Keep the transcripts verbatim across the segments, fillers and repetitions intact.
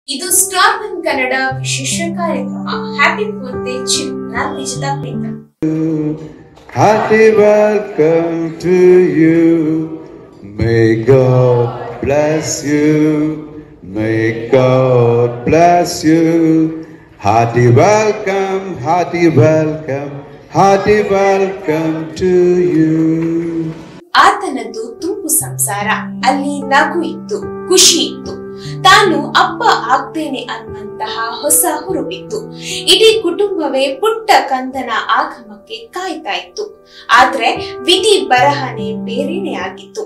ಇದು star one Kannada ವಿಶೇಷ ಕಾರ್ಯಕ್ರಮ. Happy birthday Chiru. ನಾನು Vijitha Preetham. Happy welcome to you. May God bless you. May God bless you. Hearty welcome, hearty welcome, hearty welcome to you. ಆತನದ್ದು ತುಂಬು ಸಂಸಾರ. ಅಲ್ಲಿ ನಗು ಇತ್ತು, ಖುಷಿ ಇತ್ತು. ತಾನು ಅಪ್ಪ ಆಗ್ತೇನೆ ಅನ್ನುವಂತಹ ಹೊಸ ಹುರುಪಿತ್ತು. ಇಡೀ ಕುಟುಂಬವೇ ಪುಟ್ಟ ಕಂದನ ಆಗಮಕ್ಕೆ ಕಾಯ್ತಾ ಇತ್ತು. ಆದ್ರೆ ವಿಧಿ ಬರಹನೆ ಬೇರೆನೆ ಆಗಿತ್ತು.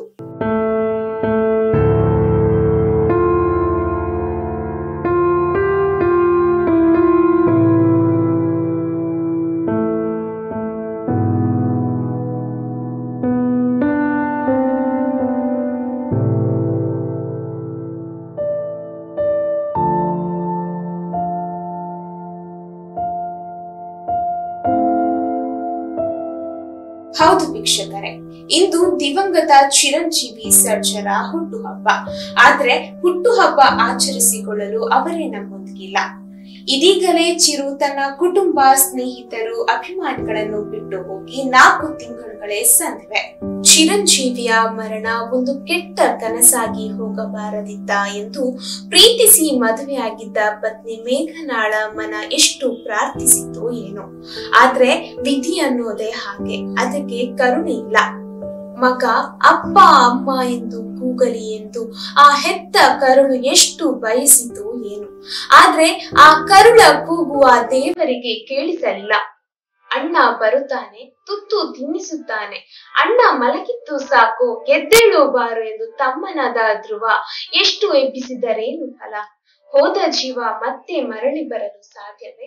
ಹೌದು ವೀಕ್ಷಕರೇ, ಇಂದು ದಿವಂಗತ ಚಿರಂಜೀವಿ ಸರ್ಜರ ಹುಟ್ಟುಹಬ್ಬ. ಆದ್ರೆ ಹುಟ್ಟುಹಬ್ಬ ಆಚರಿಸಿಕೊಳ್ಳಲು ಅವರೇ ನಮ್ಮೊಂದಿಗಿಲ್ಲ. ಇದೀಗಲೇ ಚಿರು ತನ್ನ ಕುಟುಂಬ, ಸ್ನೇಹಿತರು, ಅಭಿಮಾನಿಗಳನ್ನು ಬಿಟ್ಟು ಹೋಗಿ ನಾಲ್ಕು ತಿಂಗಳುಗಳೇ ಸಂದಿವೆ. ಚಿರಂಜೀವಿಯ ಮರಣ ಒಂದು ಕೆಟ್ಟ ಕನಸಾಗಿ ಹೋಗಬಾರದಿತ್ತ ಎಂದು ಪ್ರೀತಿಸಿ ಮದುವೆಯಾಗಿದ್ದ ಪತ್ನಿ ಮೇಘನಾಳ ಮನ ಎಷ್ಟು ಪ್ರಾರ್ಥಿಸಿತು ಏನೋ. ಆದ್ರೆ ವಿಧಿ ಅನ್ನೋದೇ ಹಾಗೆ, ಅದಕ್ಕೆ ಕರುಣೆ ಇಲ್ಲ. ಮಗ ಅಪ್ಪ ಅಮ್ಮ ಎಂದು ಕೂಗಲಿ ಎಂದು ಆ ಹೆತ್ತ ಕರುಳು ಎಷ್ಟು ಬಯಸಿತು ಏನು. ಆದ್ರೆ ಆ ಕರುಳ ಕೂಗು ಆ ದೇವರಿಗೆ ಕೇಳಿಸಲಿಲ್ಲ. ಅಣ್ಣ ಬರುತ್ತಾನೆ, ತುತ್ತು ತಿನ್ನಿಸುತ್ತಾನೆ, ಅಣ್ಣ ಮಲಗಿದ್ದು ಸಾಕು, ಎದ್ದೇಳು ಬಾರು ಎಂದು ತಮ್ಮನಾದ ಧ್ರುವ ಎಷ್ಟು ಎಬ್ಬಿಸಿದರೇನು ಫಲ. ಹೋದ ಜೀವ ಮತ್ತೆ ಮರಳಿ ಬರಲು ಸಾಧ್ಯವೇ?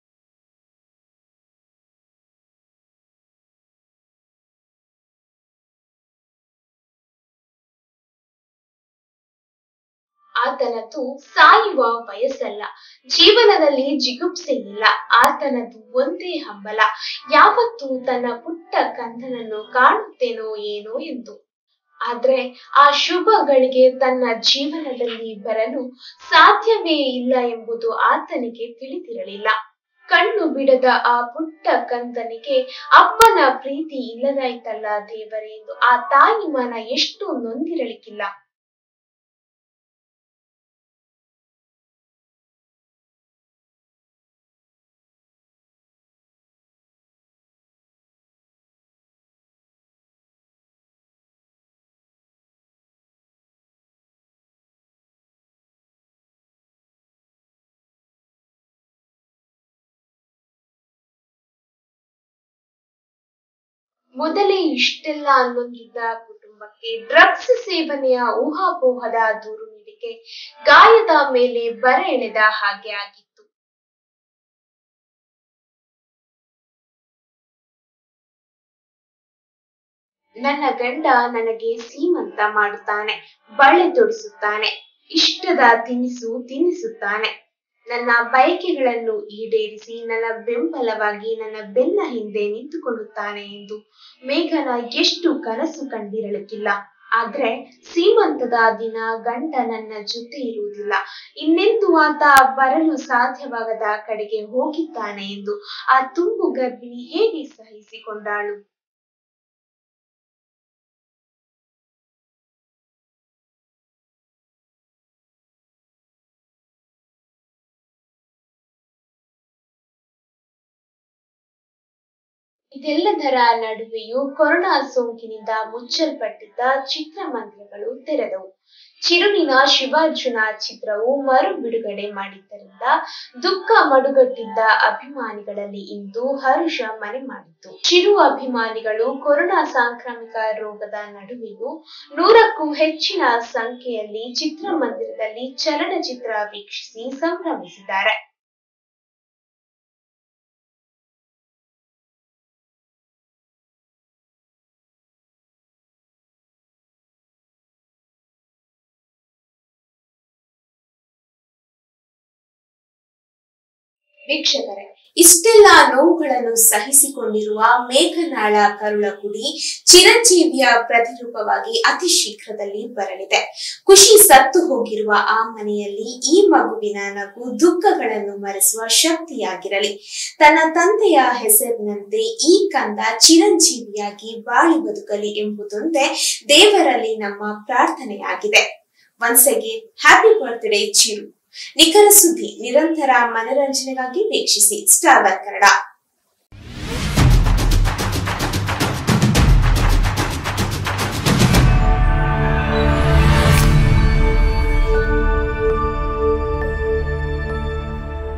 ಆತನದು ಸಾಯುವ ವಯಸ್ಸಲ್ಲ. ಜೀವನದಲ್ಲಿ ಜಿಗುಪ್ಸೆ ಇಲ್ಲ. ಆತನದು ಒಂದೇ ಹಂಬಲ, ಯಾವತ್ತೂ ತನ್ನ ಪುಟ್ಟ ಕಂದನನ್ನು ಕಾಣುತ್ತೇನೋ ಏನೋ ಎಂದು. ಆದ್ರೆ ಆ ಶುಭ ಗಳಿಗೆ ತನ್ನ ಜೀವನದಲ್ಲಿ ಬರಲು ಸಾಧ್ಯವೇ ಇಲ್ಲ ಎಂಬುದು ಆತನಿಗೆ ತಿಳಿದಿರಲಿಲ್ಲ. ಕಣ್ಣು ಬಿಡದ ಆ ಪುಟ್ಟ ಕಂದನಿಗೆ ಅಪ್ಪನ ಪ್ರೀತಿ ಇಲ್ಲದಾಯ್ತಲ್ಲ ದೇವರೇ ಎಂದು ಆ ತಾಯಿ ಮನ ಎಷ್ಟು ನೊಂದಿರಲಿಕ್ಕಿಲ್ಲ. ಮೊದಲೇ ಇಷ್ಟೆಲ್ಲ ಅನ್ನೊಂದಿದ್ದ ಕುಟುಂಬಕ್ಕೆ ಡ್ರಗ್ಸ್ ಸೇವನೆಯ ಊಹಾಪೋಹದ ದೂರು ನೀಡಿಕೆ ಗಾಯದ ಮೇಲೆ ಬರ ಎಳೆದ ಹಾಗೆ ಆಗಿತ್ತು. ನನ್ನ ಗಂಡ ನನಗೆ ಸೀಮಂತ ಮಾಡುತ್ತಾನೆ, ಬಳೆ ತೊಡಿಸುತ್ತಾನೆ, ಇಷ್ಟದ ತಿನಿಸು ತಿನ್ನಿಸುತ್ತಾನೆ, ನನ್ನ ಬಯಕೆಗಳನ್ನು ಈಡೇರಿಸಿ ನನ್ನ ಬೆಂಬಲವಾಗಿ ನನ್ನ ಬೆನ್ನ ಹಿಂದೆ ನಿಂತುಕೊಳ್ಳುತ್ತಾನೆ ಎಂದು ಮೇಘನ ಎಷ್ಟು ಕನಸು ಕಂಡಿರಲಿಕ್ಕಿಲ್ಲ. ಆದ್ರೆ ಸೀಮಂತದ ದಿನ ಗಂಡ ನನ್ನ ಜೊತೆ ಇರುವುದಿಲ್ಲ, ಇನ್ನೆಂದು ಆತ ಬರಲು ಸಾಧ್ಯವಾಗದ ಕಡೆಗೆ ಹೋಗಿದ್ದಾನೆ ಎಂದು ಆ ತುಂಬು ಗರ್ಭಿಣಿ ಹೇಗೆ ಸಹಿಸಿಕೊಂಡಾಳು? ಇದೆಲ್ಲದರ ನಡುವೆಯೂ ಕೊರೋನಾ ಸೋಂಕಿನಿಂದ ಮುಚ್ಚಲ್ಪಟ್ಟಿದ್ದ ಚಿತ್ರಮಂದಿರಗಳು ತೆರೆದವು. ಚಿರುವಿನ ಶಿವಾರ್ಜುನ ಚಿತ್ರವು ಮರು ಬಿಡುಗಡೆ ಮಾಡಿದ್ದರಿಂದ ದುಃಖ ಮಡುಗಟ್ಟಿದ್ದ ಅಭಿಮಾನಿಗಳಲ್ಲಿ ಇಂದು ಹರುಷ ಮನೆ ಮಾಡಿತ್ತು. ಚಿರು ಅಭಿಮಾನಿಗಳು ಕೊರೋನಾ ಸಾಂಕ್ರಾಮಿಕ ರೋಗದ ನಡುವೆಯೂ ನೂರಕ್ಕೂ ಹೆಚ್ಚಿನ ಸಂಖ್ಯೆಯಲ್ಲಿ ಚಿತ್ರಮಂದಿರದಲ್ಲಿ ಚಲನಚಿತ್ರ ವೀಕ್ಷಿಸಿ ಸಂಭ್ರಮಿಸಿದ್ದಾರೆ. ವೀಕ್ಷಕರೇ, ಇಷ್ಟೆಲ್ಲ ನೋವುಗಳನ್ನು ಸಹಿಸಿಕೊಂಡಿರುವ ಮೇಘನಾಳ ಕರುಳಗುಡಿ ಚಿರಂಜೀವಿಯ ಪ್ರತಿರೂಪವಾಗಿ ಅತಿ ಶೀಘ್ರದಲ್ಲಿ ಬರಲಿದೆ. ಖುಷಿ ಸತ್ತು ಹೋಗಿರುವ ಆ ಮನೆಯಲ್ಲಿ ಈ ಮಗುವಿನ ನಗು ದುಃಖಗಳನ್ನು ಮರೆಸುವ ಶಕ್ತಿಯಾಗಿರಲಿ. ತನ್ನ ತಂದೆಯ ಹೆಸರಿನಂತೆ ಈ ಕಂದ ಚಿರಂಜೀವಿಯಾಗಿ ಬಾಳಿ ಬದುಕಲಿ ಎಂಬುದೊಂದೇ ದೇವರಲ್ಲಿ ನಮ್ಮ ಪ್ರಾರ್ಥನೆಯಾಗಿದೆ. Once again happy birthday Chiru. ನಿಖರ ಸುದ್ದಿ ನಿರಂತರ ಮನರಂಜನೆಗಾಗಿ ವೀಕ್ಷಿಸಿ ಸ್ಟಾರ್ ಕನ್ನಡ.